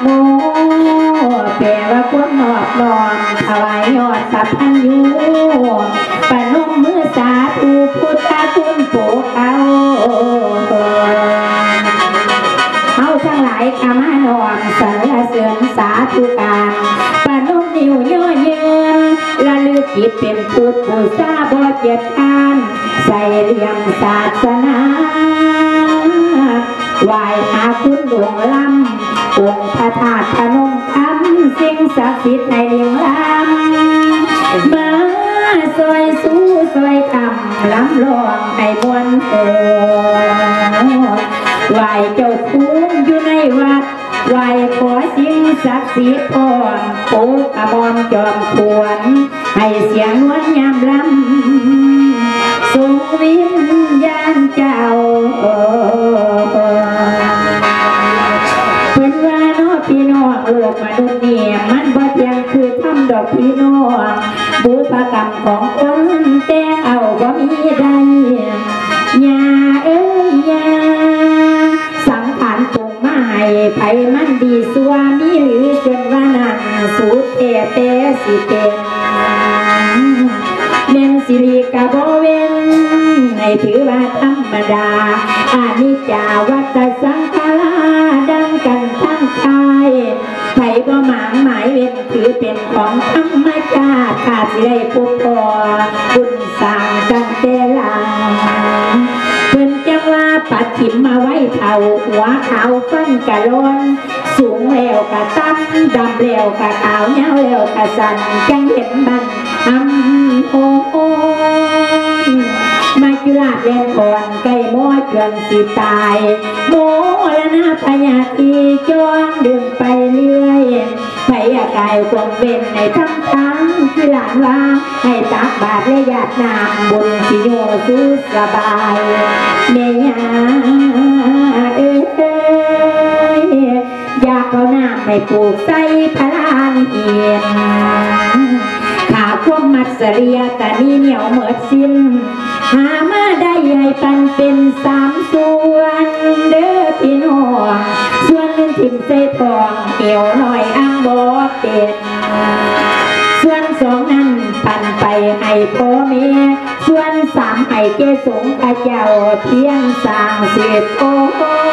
โมแปลว่าความนอบน้อมถวายยอดสัพพัญญูปนมมือสาธุพุทธคุณโปรดเอาทั้งหลายขมานอมสรรเสริญสาธุการปนมนิ้วย่อเยืนระลึกจิตเป็นพุทธบูชาบ่เกียรติค้านใส่เรียงศาสนาไหว้หาคุณหลวงล้ำองค์พระธาตุพนมคำสิ่งศักดิ์สิทธิ์ในเลียงล้ำมาซอยสู้ซอยคำล้ำลองให้มวลโอไหว้เจ้าคุณอยู่ในวัดไหว้ขอสิ่งศักดิ์สิทธิ์พรปูกระมอนจอมควรให้เสียงนวลยามล้ำส่งวิญญาณเจ้าเพิ่นว่าน้อพี่น้องโลกมนุษย์เนี่ยมันบ่เพียงคือทำดอกพี่น้องบุพกรรมของคนแต่เอาบ่มีได้ยาเอ้ยยาสังขารปรุงมาให้ไผมันดีสัวมีหรือจนว่านั้นสูดแต่สิเป็นเน้นสิริกะบ่เว้นให้ถือว่าธรรมดาอานิจจาวัฏสังขาราดังกันทั้งกายไผบ่หมางหมายเว้นถือเป็นของธรรมชาติขาดสิได้พบพอบุญสร้างกันแต่หลังเพิ่นจังว่าปัดถิ่มมาไว้เท่าหัวขาวฟันกะล้นสูงแล้วกะตั้มดำแล้วกะขาวเงาแล้วกะสันจังเห็นบันโอนมาจุฬาเล่นก่อนไก่หม้อจนสิตายโมละนาพญาทีจองดึงไปเรื่อยไผอยากายความเว้นในทั้งคือหลานว่าให้ตักบาตรและญาตินางบุญสิโยสุสบายเมียอยากเอาน้ำไปปลูกใส่พระลานเอียนขาควบมัดเสลียแต่นี่เหนียวเหมือดสิ้นหามาได้ให้ปันเป็น3 ส่วนเด้อพี่น้องส่วนหนึ่งถิ่มเศษทองเกี่ยวหน่อยอ้างบ่เป็นส่วน2นั้นปันไปให้พ่อแม่ส่วน3ให้เกศงข้าเจ้าเพียงสร้างเสร็จโอ้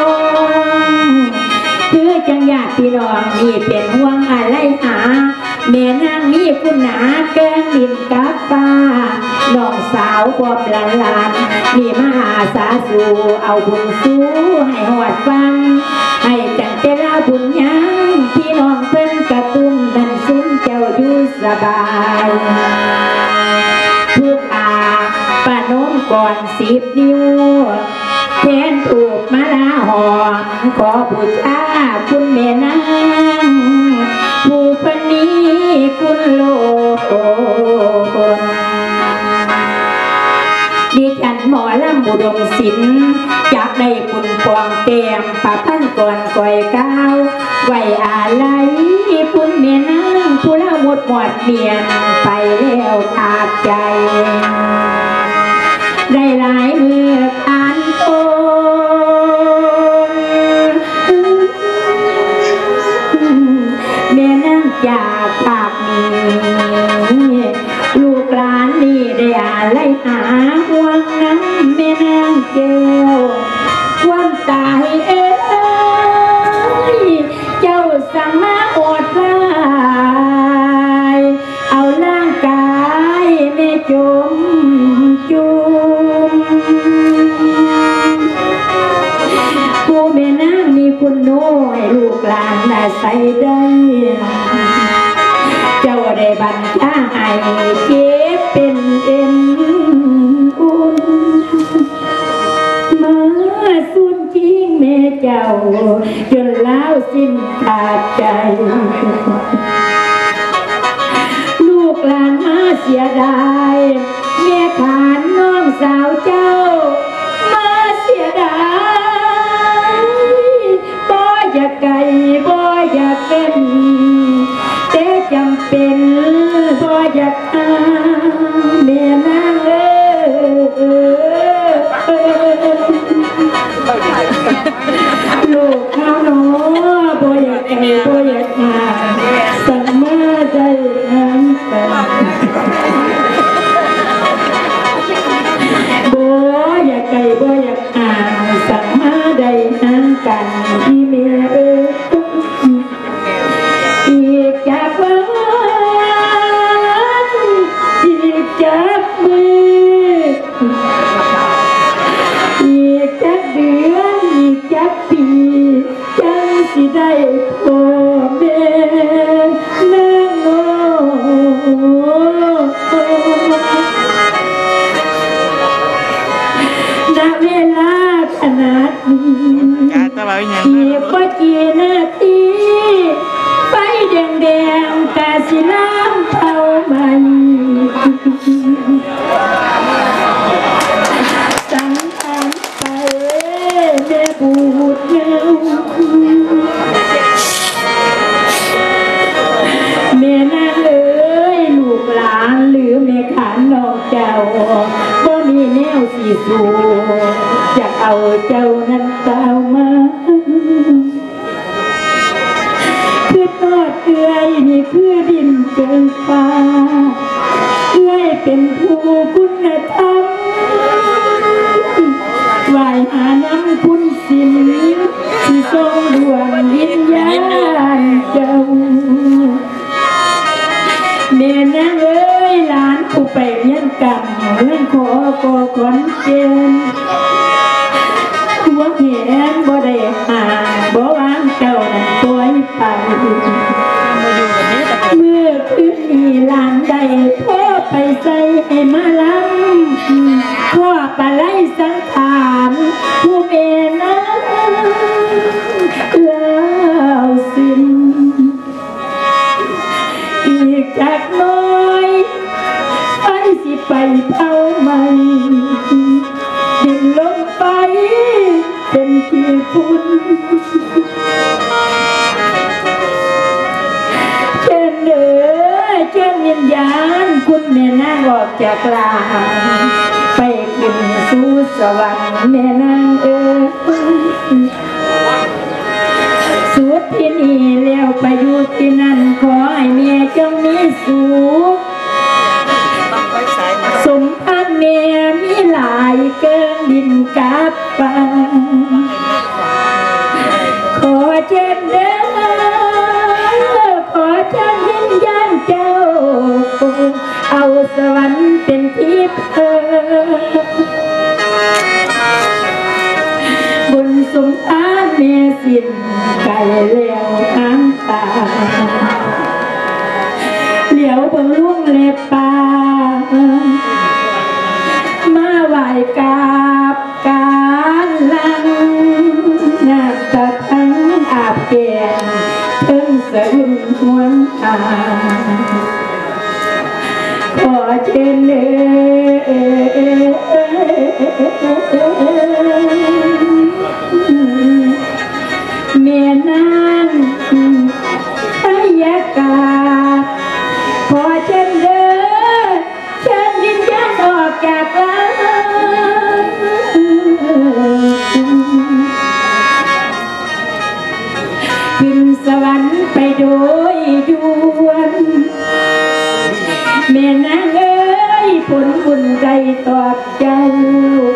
คือจังญาติพี่น้องนี่เป็นห่วงอะไรหาแม่นางมีคุณหนาแกงดินกับฟ้าน้องสาวความหลานนี่มาหาสาสู่เอาบุญสู้ให้หอดฟังให้จังเตลาบุญยังพี่น้องเพิ่นกระตุ้มดันซุ้มเจ้าอยู่สบายผู้อาปะนมก่อน10 นิ้วแทนถูกมาลาหอมขอบูชาคุณแม่นางผู้ปณีคุณโลกดิฉันหมอลำบุดมศิลป์จากได้คุณปวงเต็มประพันก่อนก่อยก้าวไว้อาลัยคุณแม่นางผู้ละหมดเมียนไปแล้วขาดใจได้หลายมือผ่านโอนแม่นางจากภาคนี้ลูกหลานนี่ได้อะไรหาห่วงน้ำแม่นางเจ้าความตายเจ้าสังมาอดลายเอาร่างกายแม่จมจุมผู้แม่นางมีคุณน้อยลูกหลานอาศัยได้เจ้าได้บัญชาให้เก็บเป็นเอ็นอุ่นมาสุดทิ้งแม่เจ้าจนแล้วสิ้นขาดใจลูกหลานมาเสียดายแม่ขานน้องสาวเจ้ามาเสียดายบ่อยากไกลบ่อยากเป็นแต่จำเป็นบ่อยากหาแม่นางลูกเขาหนูบ่อยากไกลบ่สิล้างเท่าใหม่สังขารไปแม่บูดเงาแม่นางเอ้ยลูกหลานหรือแม่ขานน้องเจ้าบ่มีแนวสิสู้จะเอาเจ้านั้นเต้ามาคือทอดเอื้อยนี่คือดินเกินฟ้าเอื้อยเป็นผู้คุณธรรมไหวหาน้ำคุณสินที่ทรงดวงวิญญาณเจ้าแม่นางเอ้ยหลานผู้ไปเรียนกันเรื่องขอขอนเกณฑ์หัวเห็นบ่ได้ห่างบ่วางเจ้านั้นปล่อยไปเมื่อคืนนี้หลานได้พ่อไปใส่ให้มาล้ำพ่อปลาไหลสังขารผู้เมนะแล้วสิ้นอีกจากน้อยไปสิไปเผาใหม่ดินลงไปเป็นที่ฝุ่นเชิญเด้อเชิญวิญญาณคุณแม่นางออกจากลาไปขึ้นสู่สวรรค์แม่นางเอ้ยสุดที่นี่แล้วไปอยู่ที่นั่นขอให้แม่จงมีสุขสมพันธ์แม่มีหลายเกินดินกับฟ้าขอเชิญเด้อขอเชิญวิญญาณเจ้าเอาสวรรค์เป็นที่พักบุญสมภารแม่สิ้นไก่เลี้ยวทางตาเหลียวเบิ่งลุ่งเล็บปามาไหวกราบการลังน้ำตาทั้งอาบแก้มเพิ่งสะอื้นหวนตาขอเชิญเด้อแม่นางพยากาศขอเชิญเด้อเชิญวิญญาณออกจากร่างขึ้นสวรรค์ไปโดยด่วนแม่นางเอ้ยผลบุญใจตอบเจ้า